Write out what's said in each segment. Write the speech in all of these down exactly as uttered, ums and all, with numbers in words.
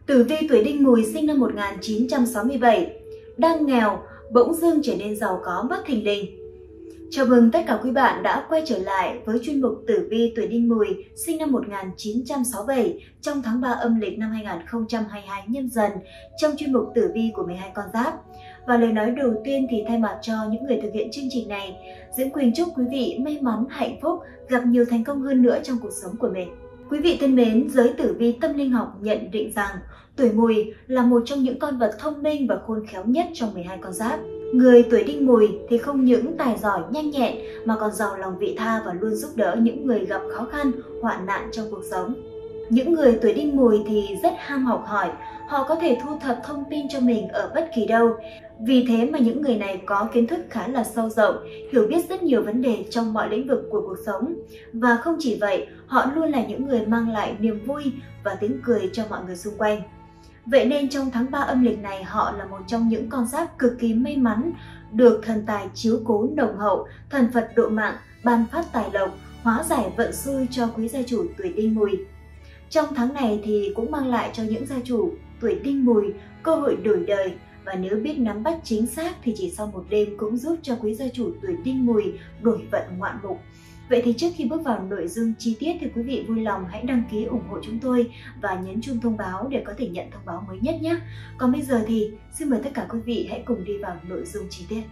Tử vi tuổi Đinh Mùi sinh năm một nghìn chín trăm sáu mươi bảy, đang nghèo, bỗng dưng trở nên giàu có bất thình lình. Chào mừng tất cả quý bạn đã quay trở lại với chuyên mục Tử vi tuổi Đinh Mùi sinh năm một nghìn chín trăm sáu mươi bảy trong tháng ba âm lịch năm hai nghìn không trăm hai mươi hai Nhâm Dần trong chuyên mục Tử vi của mười hai con giáp. Và lời nói đầu tiên thì thay mặt cho những người thực hiện chương trình này, Diễm Quỳnh chúc quý vị may mắn, hạnh phúc, gặp nhiều thành công hơn nữa trong cuộc sống của mình. Quý vị thân mến, giới tử vi tâm linh học nhận định rằng tuổi Mùi là một trong những con vật thông minh và khôn khéo nhất trong mười hai con giáp. Người tuổi Đinh Mùi thì không những tài giỏi, nhanh nhẹn mà còn giàu lòng vị tha và luôn giúp đỡ những người gặp khó khăn, hoạn nạn trong cuộc sống. Những người tuổi Đinh Mùi thì rất ham học hỏi, họ có thể thu thập thông tin cho mình ở bất kỳ đâu. Vì thế mà những người này có kiến thức khá là sâu rộng, hiểu biết rất nhiều vấn đề trong mọi lĩnh vực của cuộc sống. Và không chỉ vậy, họ luôn là những người mang lại niềm vui và tiếng cười cho mọi người xung quanh. Vậy nên trong tháng ba âm lịch này, họ là một trong những con giáp cực kỳ may mắn, được thần tài chiếu cố nồng hậu, thần Phật độ mạng, ban phát tài lộc, hóa giải vận xui cho quý gia chủ tuổi Đinh Mùi. Trong tháng này thì cũng mang lại cho những gia chủ tuổi Đinh Mùi cơ hội đổi đời, và nếu biết nắm bắt chính xác thì chỉ sau một đêm cũng giúp cho quý gia chủ tuổi Đinh Mùi đổi vận ngoạn mục. Vậy thì trước khi bước vào nội dung chi tiết thì quý vị vui lòng hãy đăng ký ủng hộ chúng tôi và nhấn chuông thông báo để có thể nhận thông báo mới nhất nhé. Còn bây giờ thì xin mời tất cả quý vị hãy cùng đi vào nội dung chi tiết.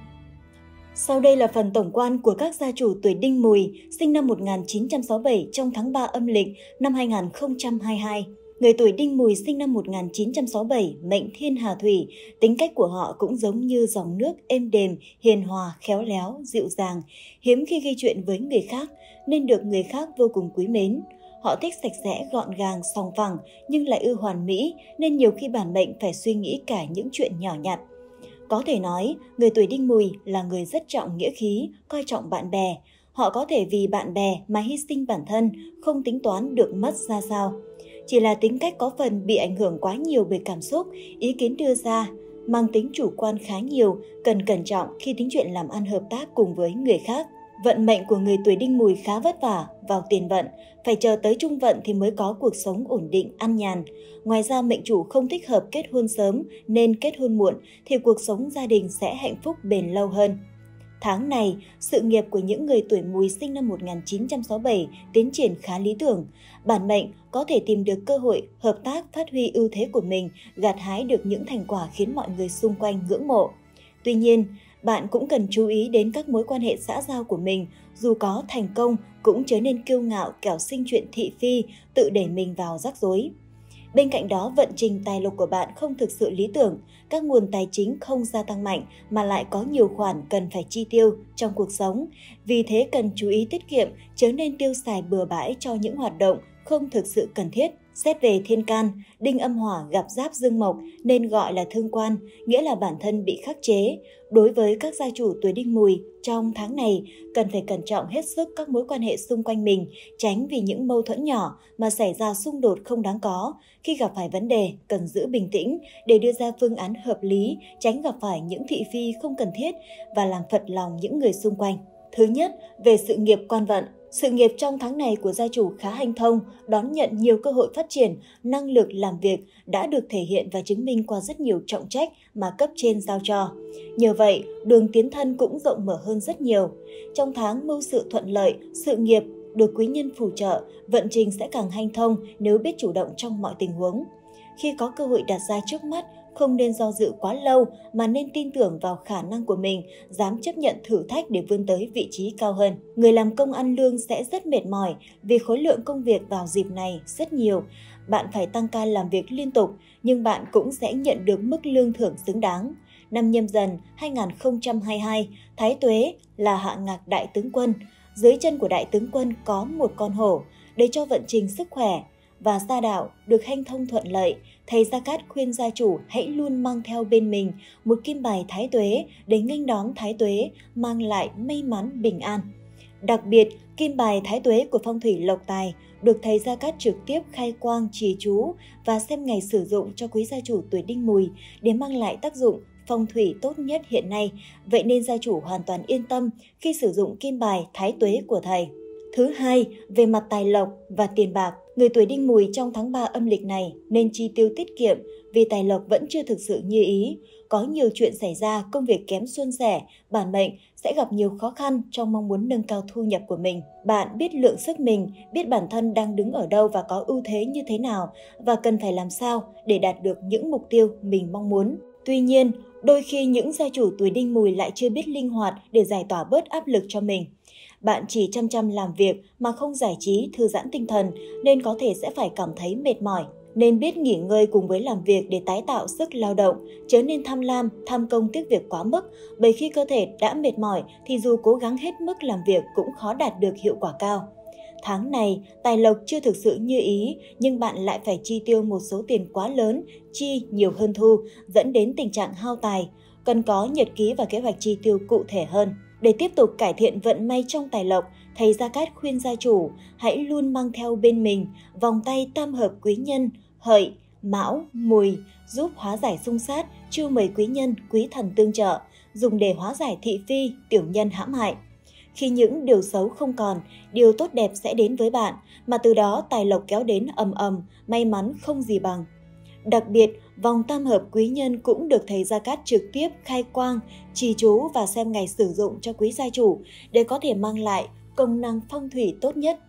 Sau đây là phần tổng quan của các gia chủ tuổi Đinh Mùi sinh năm một nghìn chín trăm sáu mươi bảy trong tháng ba âm lịch năm hai nghìn không trăm hai mươi hai. Người tuổi Đinh Mùi sinh năm một nghìn chín trăm sáu mươi bảy, mệnh Thiên Hà Thủy, tính cách của họ cũng giống như dòng nước êm đềm, hiền hòa, khéo léo, dịu dàng, hiếm khi gây chuyện với người khác nên được người khác vô cùng quý mến. Họ thích sạch sẽ, gọn gàng, sòng phẳng nhưng lại ưa hoàn mỹ nên nhiều khi bản mệnh phải suy nghĩ cả những chuyện nhỏ nhặt. Có thể nói, người tuổi Đinh Mùi là người rất trọng nghĩa khí, coi trọng bạn bè. Họ có thể vì bạn bè mà hy sinh bản thân, không tính toán được mất ra sao. Chỉ là tính cách có phần bị ảnh hưởng quá nhiều bởi cảm xúc, ý kiến đưa ra, mang tính chủ quan khá nhiều, cần cẩn trọng khi tính chuyện làm ăn hợp tác cùng với người khác. Vận mệnh của người tuổi Đinh Mùi khá vất vả vào tiền vận, phải chờ tới trung vận thì mới có cuộc sống ổn định, an nhàn. Ngoài ra mệnh chủ không thích hợp kết hôn sớm nên kết hôn muộn thì cuộc sống gia đình sẽ hạnh phúc bền lâu hơn. Tháng này, sự nghiệp của những người tuổi Mùi sinh năm một nghìn chín trăm sáu mươi bảy tiến triển khá lý tưởng. Bản mệnh có thể tìm được cơ hội hợp tác, phát huy ưu thế của mình, gặt hái được những thành quả khiến mọi người xung quanh ngưỡng mộ. Tuy nhiên, bạn cũng cần chú ý đến các mối quan hệ xã giao của mình, dù có thành công cũng chớ nên kiêu ngạo kẻo sinh chuyện thị phi, tự đẩy mình vào rắc rối. Bên cạnh đó, vận trình tài lộc của bạn không thực sự lý tưởng, các nguồn tài chính không gia tăng mạnh mà lại có nhiều khoản cần phải chi tiêu trong cuộc sống. Vì thế cần chú ý tiết kiệm, chớ nên tiêu xài bừa bãi cho những hoạt động không thực sự cần thiết. Xét về thiên can, Đinh âm hỏa gặp giáp dương mộc nên gọi là thương quan, nghĩa là bản thân bị khắc chế. Đối với các gia chủ tuổi Đinh Mùi, trong tháng này cần phải cẩn trọng hết sức các mối quan hệ xung quanh mình, tránh vì những mâu thuẫn nhỏ mà xảy ra xung đột không đáng có. Khi gặp phải vấn đề, cần giữ bình tĩnh để đưa ra phương án hợp lý, tránh gặp phải những thị phi không cần thiết và làm phật lòng những người xung quanh. Thứ nhất, về sự nghiệp quan vận. Sự nghiệp trong tháng này của gia chủ khá hanh thông, đón nhận nhiều cơ hội phát triển, năng lực làm việc đã được thể hiện và chứng minh qua rất nhiều trọng trách mà cấp trên giao cho. Nhờ vậy, đường tiến thân cũng rộng mở hơn rất nhiều. Trong tháng mưu sự thuận lợi, sự nghiệp được quý nhân phù trợ, vận trình sẽ càng hanh thông nếu biết chủ động trong mọi tình huống. Khi có cơ hội đặt ra trước mắt, không nên do dự quá lâu mà nên tin tưởng vào khả năng của mình, dám chấp nhận thử thách để vươn tới vị trí cao hơn. Người làm công ăn lương sẽ rất mệt mỏi vì khối lượng công việc vào dịp này rất nhiều. Bạn phải tăng ca làm việc liên tục, nhưng bạn cũng sẽ nhận được mức lương thưởng xứng đáng. Năm Nhâm Dần hai nghìn không trăm hai mươi hai, Thái Tuế là hạ ngạc đại tướng quân. Dưới chân của đại tướng quân có một con hổ để cho vận trình sức khỏe và gia đạo được hanh thông thuận lợi. Thầy Gia Cát khuyên gia chủ hãy luôn mang theo bên mình một kim bài Thái Tuế để nghênh đón Thái Tuế, mang lại may mắn bình an. Đặc biệt, kim bài Thái Tuế của phong thủy lộc tài được thầy Gia Cát trực tiếp khai quang trì chú và xem ngày sử dụng cho quý gia chủ tuổi Đinh Mùi để mang lại tác dụng phong thủy tốt nhất hiện nay. Vậy nên gia chủ hoàn toàn yên tâm khi sử dụng kim bài Thái Tuế của thầy. Thứ hai, về mặt tài lộc và tiền bạc. Người tuổi Đinh Mùi trong tháng ba âm lịch này nên chi tiêu tiết kiệm vì tài lộc vẫn chưa thực sự như ý. Có nhiều chuyện xảy ra, công việc kém suôn sẻ, bản mệnh sẽ gặp nhiều khó khăn trong mong muốn nâng cao thu nhập của mình. Bạn biết lượng sức mình, biết bản thân đang đứng ở đâu và có ưu thế như thế nào và cần phải làm sao để đạt được những mục tiêu mình mong muốn. Tuy nhiên, đôi khi những gia chủ tuổi Đinh Mùi lại chưa biết linh hoạt để giải tỏa bớt áp lực cho mình. Bạn chỉ chăm chăm làm việc mà không giải trí, thư giãn tinh thần nên có thể sẽ phải cảm thấy mệt mỏi. Nên biết nghỉ ngơi cùng với làm việc để tái tạo sức lao động, chớ nên tham lam, tham công tiếc việc quá mức, bởi khi cơ thể đã mệt mỏi thì dù cố gắng hết mức làm việc cũng khó đạt được hiệu quả cao. Tháng này, tài lộc chưa thực sự như ý, nhưng bạn lại phải chi tiêu một số tiền quá lớn, chi nhiều hơn thu, dẫn đến tình trạng hao tài. Cần có nhật ký và kế hoạch chi tiêu cụ thể hơn. Để tiếp tục cải thiện vận may trong tài lộc, thầy Gia Cát khuyên gia chủ hãy luôn mang theo bên mình vòng tay tam hợp quý nhân, hợi, mão, mùi, giúp hóa giải xung sát, chiêu mời quý nhân, quý thần tương trợ, dùng để hóa giải thị phi, tiểu nhân hãm hại. Khi những điều xấu không còn, điều tốt đẹp sẽ đến với bạn, mà từ đó tài lộc kéo đến ầm ầm, may mắn không gì bằng. Đặc biệt, vòng tam hợp quý nhân cũng được thầy Gia Cát trực tiếp khai quang, trì chú và xem ngày sử dụng cho quý gia chủ để có thể mang lại công năng phong thủy tốt nhất.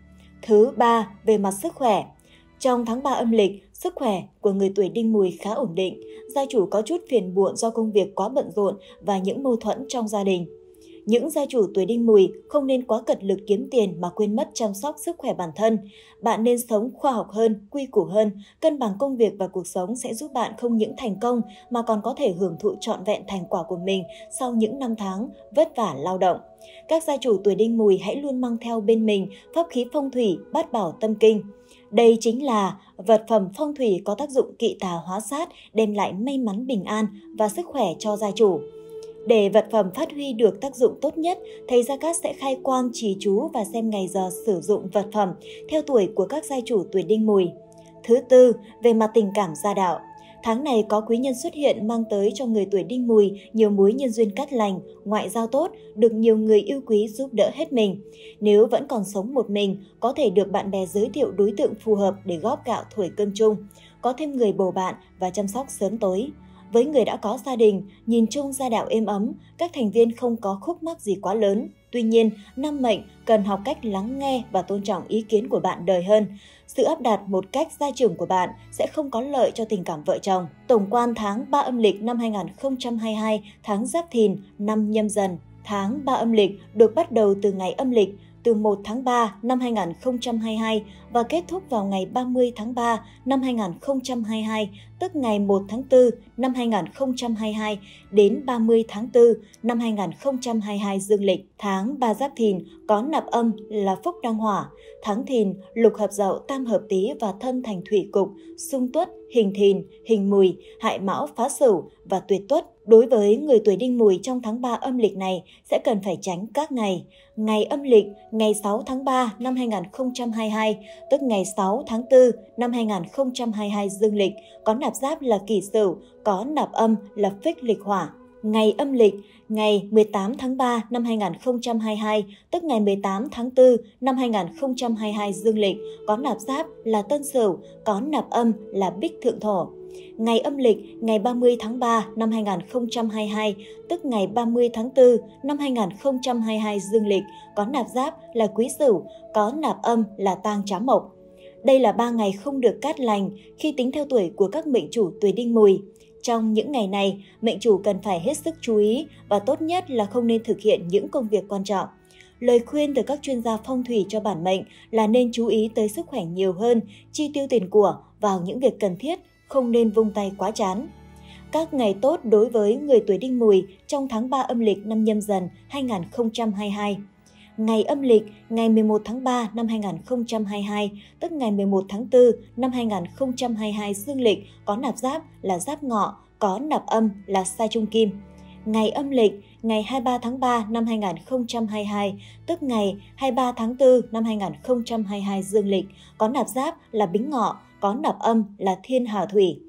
Thứ ba, về mặt sức khỏe. Trong tháng ba âm lịch, sức khỏe của người tuổi Đinh Mùi khá ổn định, gia chủ có chút phiền muộn do công việc quá bận rộn và những mâu thuẫn trong gia đình. Những gia chủ tuổi Đinh Mùi không nên quá cật lực kiếm tiền mà quên mất chăm sóc sức khỏe bản thân. Bạn nên sống khoa học hơn, quy củ hơn, cân bằng công việc và cuộc sống sẽ giúp bạn không những thành công mà còn có thể hưởng thụ trọn vẹn thành quả của mình sau những năm tháng vất vả lao động. Các gia chủ tuổi Đinh Mùi hãy luôn mang theo bên mình pháp khí phong thủy bát bảo tâm kinh. Đây chính là vật phẩm phong thủy có tác dụng kỵ tà hóa sát, đem lại may mắn bình an và sức khỏe cho gia chủ. Để vật phẩm phát huy được tác dụng tốt nhất, thầy Gia Cát sẽ khai quang trì chú và xem ngày giờ sử dụng vật phẩm theo tuổi của các gia chủ tuổi Đinh Mùi. Thứ tư, về mặt tình cảm gia đạo. Tháng này có quý nhân xuất hiện mang tới cho người tuổi Đinh Mùi nhiều mối nhân duyên cát lành, ngoại giao tốt, được nhiều người yêu quý giúp đỡ hết mình. Nếu vẫn còn sống một mình, có thể được bạn bè giới thiệu đối tượng phù hợp để góp gạo thổi cơm chung, có thêm người bầu bạn và chăm sóc sớm tối. Với người đã có gia đình, nhìn chung gia đạo êm ấm, các thành viên không có khúc mắc gì quá lớn. Tuy nhiên, năm mệnh cần học cách lắng nghe và tôn trọng ý kiến của bạn đời hơn. Sự áp đặt một cách gia trưởng của bạn sẽ không có lợi cho tình cảm vợ chồng. Tổng quan tháng ba âm lịch năm hai nghìn không trăm hai mươi hai, tháng Giáp Thìn, năm Nhâm Dần. Tháng ba âm lịch được bắt đầu từ ngày âm lịch từ một tháng ba năm hai nghìn không trăm hai mươi hai và kết thúc vào ngày ba mươi tháng ba năm hai nghìn không trăm hai mươi hai, tức ngày một tháng tư năm hai nghìn không trăm hai mươi hai đến ba mươi tháng tư năm hai nghìn không trăm hai mươi hai dương lịch. Tháng ba Giáp Thìn có nạp âm là Phúc Đăng Hỏa, tháng Thìn lục hợp Dậu tam hợp Tý và thân thành thủy cục, xung Tuất, hình Thìn, hình Mùi, hại Mão phá Sửu và tuyệt Tuất. Đối với người tuổi Đinh Mùi trong tháng ba âm lịch này sẽ cần phải tránh các ngày. Ngày âm lịch ngày sáu tháng ba năm hai nghìn không trăm hai mươi hai, tức ngày sáu tháng tư năm hai nghìn không trăm hai mươi hai dương lịch, có nạp giáp là Kỷ Sửu, có nạp âm là Phích lịch hỏa. Ngày âm lịch ngày mười tám tháng ba năm hai nghìn không trăm hai mươi hai, tức ngày mười tám tháng tư năm hai nghìn không trăm hai mươi hai dương lịch, có nạp giáp là Tân Sửu, có nạp âm là Bích Thượng Thổ. Ngày âm lịch ngày ba mươi tháng ba năm hai nghìn không trăm hai mươi hai, tức ngày ba mươi tháng tư năm hai nghìn không trăm hai mươi hai dương lịch, có nạp giáp là Quý Sửu, có nạp âm là Tang Trá Mộc. Đây là ba ngày không được cát lành khi tính theo tuổi của các mệnh chủ tuổi Đinh Mùi. Trong những ngày này, mệnh chủ cần phải hết sức chú ý và tốt nhất là không nên thực hiện những công việc quan trọng. Lời khuyên từ các chuyên gia phong thủy cho bản mệnh là nên chú ý tới sức khỏe nhiều hơn, chi tiêu tiền của vào những việc cần thiết, không nên vung tay quá chán. Các ngày tốt đối với người tuổi Đinh Mùi trong tháng ba âm lịch năm Nhâm Dần hai nghìn không trăm hai mươi hai. Ngày âm lịch ngày mười một tháng ba năm hai nghìn không trăm hai mươi hai, tức ngày mười một tháng tư năm hai nghìn không trăm hai mươi hai dương lịch, có nạp giáp là Giáp Ngọ, có nạp âm là Sa Trung Kim. Ngày âm lịch ngày hai mươi ba tháng ba năm hai nghìn không trăm hai mươi hai, tức ngày hai mươi ba tháng tư năm hai nghìn không trăm hai mươi hai dương lịch, có nạp giáp là Bính Ngọ, có nạp âm là Thiên Hà Thủy.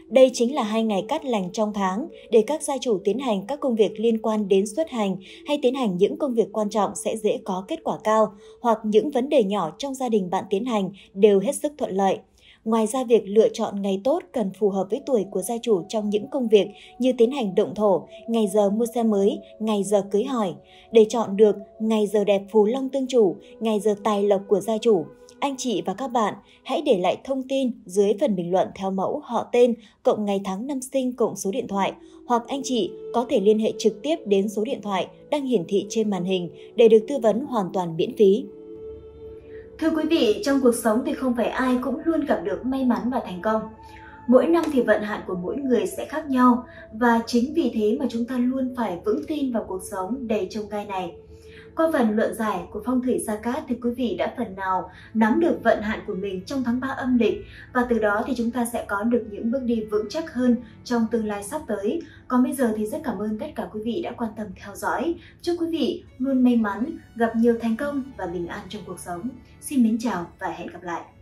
Đây chính là hai ngày cát lành trong tháng để các gia chủ tiến hành các công việc liên quan đến xuất hành hay tiến hành những công việc quan trọng sẽ dễ có kết quả cao, hoặc những vấn đề nhỏ trong gia đình bạn tiến hành đều hết sức thuận lợi. Ngoài ra, việc lựa chọn ngày tốt cần phù hợp với tuổi của gia chủ trong những công việc như tiến hành động thổ, ngày giờ mua xe mới, ngày giờ cưới hỏi. Để chọn được ngày giờ đẹp phù long tương chủ, ngày giờ tài lộc của gia chủ, anh chị và các bạn hãy để lại thông tin dưới phần bình luận theo mẫu họ tên, cộng ngày tháng năm sinh, cộng số điện thoại, hoặc anh chị có thể liên hệ trực tiếp đến số điện thoại đang hiển thị trên màn hình để được tư vấn hoàn toàn miễn phí. Thưa quý vị, trong cuộc sống thì không phải ai cũng luôn gặp được may mắn và thành công. Mỗi năm thì vận hạn của mỗi người sẽ khác nhau, và chính vì thế mà chúng ta luôn phải vững tin vào cuộc sống đầy chông gai này. Qua phần luận giải của phong thủy Gia Cát thì quý vị đã phần nào nắm được vận hạn của mình trong tháng ba âm lịch, và từ đó thì chúng ta sẽ có được những bước đi vững chắc hơn trong tương lai sắp tới. Còn bây giờ thì rất cảm ơn tất cả quý vị đã quan tâm theo dõi. Chúc quý vị luôn may mắn, gặp nhiều thành công và bình an trong cuộc sống. Xin mến chào và hẹn gặp lại.